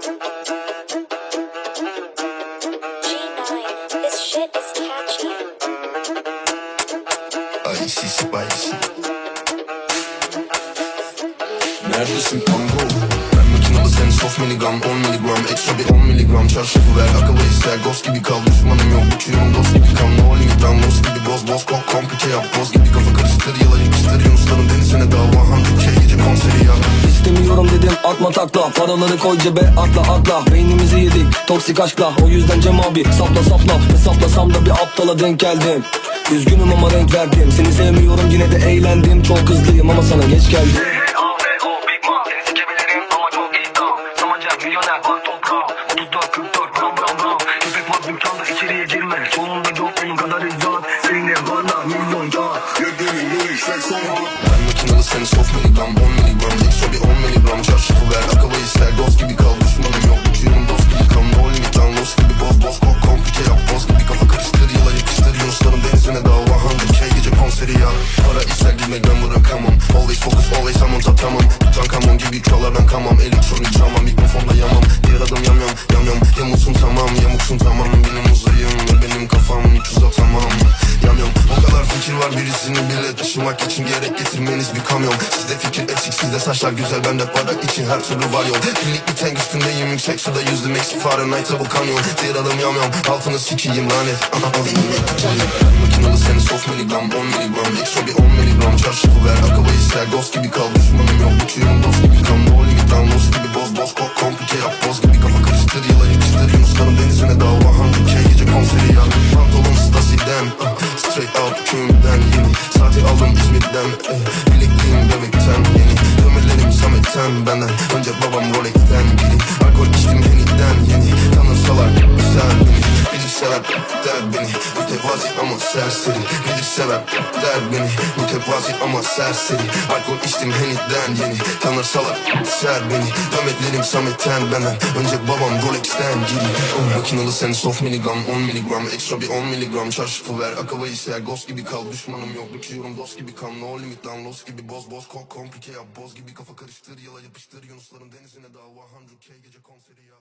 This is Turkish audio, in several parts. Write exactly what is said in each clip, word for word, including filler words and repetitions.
This shit is catchy. Icy spicy. Neredesin pango? Ben makinalı sen soft miligram, on miligram, ekstra bir on miligram. Çarşafı ver, akıllı ister, ghost gibi kal. Düşmanım yok, uçuyorum dost gibi kal. No limit lan, los gibi boz boz. Kok komplike yap, boz gibi kafa karıştır. Yala yapıştır, Yunusların denizine dava. Hundred K gece konseri ya. İstemiyorum dedim, atma takla. Paraları koy cebe, atla atla. Beynimizi yedik, toksik aşkla. O yüzden Cem abi, sapla sapla. Hesaplasam da bir aptala denk geldim. Üzgünüm ama renk verdim. Seni sevmiyorum yine de eğlendim. Çok hızlıyım ama sana geç geldim. İçeriye girme, sonunda yok onun kadar izzat. Seninle bana milyon ya. Ben makinalı sen soft miligram, on miligram, ekstra bir on miligram. Çarşafı ver, akıllı ister, dost gibi kal. Düşmanım yok, uçuyorum dost gibi kal. No limit lan, los gibi boz boz. Kok komplike yap, boz gibi kafa karıştır. Yala yapıştır, Yunusların denizine dava. Hundred K gece konseri ya. Para ister gitmek ben bırakamam. Always focus, always I'm on top, tamam. Tutankamon gibi çalardan kamam. Elektronik drama, mikrofonda yamam. Diğer adam yam yam, yam yam. Yamulsun tamam, yamuksun tamam. Benim uzayım ve benim kafam üç yüz tamam. Yam yam, o kadar fikir var, birisini bile taşımak için gerek getirmeniz bir kamyon. Sizde fikir eksik, sizde saçlar güzel, bende bardak için her türlü var yol. Birlik bir tank üstündeyim, yüksek suda yüzdüm, eksi Fahrenheit bu kanyon. Diğer adam yam yam, altını sikiyim lanet. Makinalı seni soft miligram, on miligram, ekstra bir on miligram. Çarşafı ver, akıllı ister, ghost gibi kal. Düşmanım yok, uçuyorum dost gibi kal. No limit lan, los gibi boz boz. Kok komplike yap, boz gibi kafa karıştır. Yala yapıştır, Yunusların denizine dava. Hundred K gece konseri ya. Pantolon Stasi'den, straight out köyümden yeni. Saati aldım İzmir'den, bilekliğim bebekten yeni. Dövmelerim Samet'ten, benden önce babam Rolex'ten biri. Alkol içtim Henny'den yeni. Tanırsalar güzel beni, bilirseler der beni. Mütevazi ama serseri, bilirseler der beni. Mütevazi ama serseri. Alkol içtim Henny'den yeni. Tanırsalar ser beni. Dövmelerim Samet'ten, benden önce babam Rolex'ten giri. Oh, makinalı sen soft miligram, on miligram, ekstra bir on miligram. Çarşafı ver, akıllı ister, ghost gibi kal. Düşmanım yok, uçuyorum dost gibi kal. No limit lan, los gibi boz boz. Kok komplike yap, boz gibi kafa karıştır. Yala yapıştır, Yunusların denizine dava. Hundred K gece konseri ya.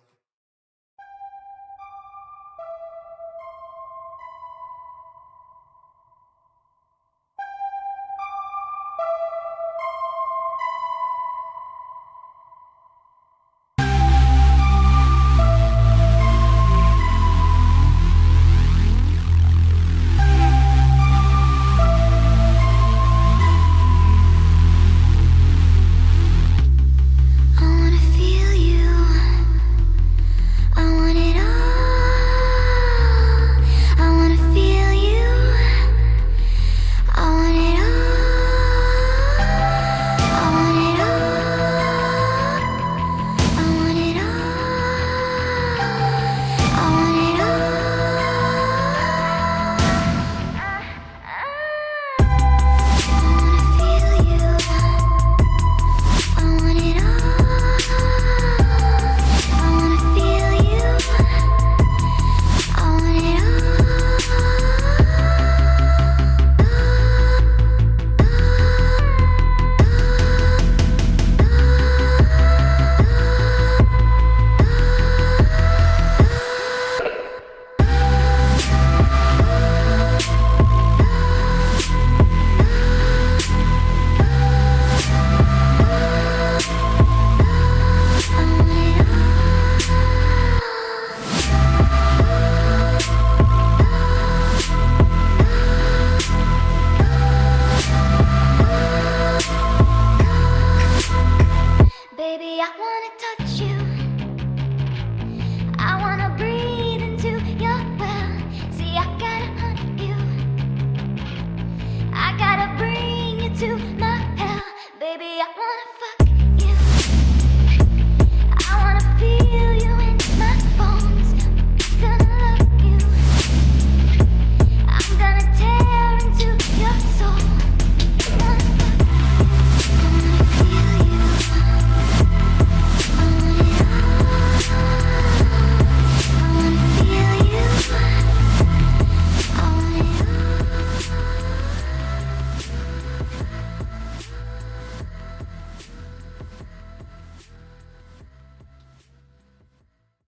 Baby, I wanna touch you.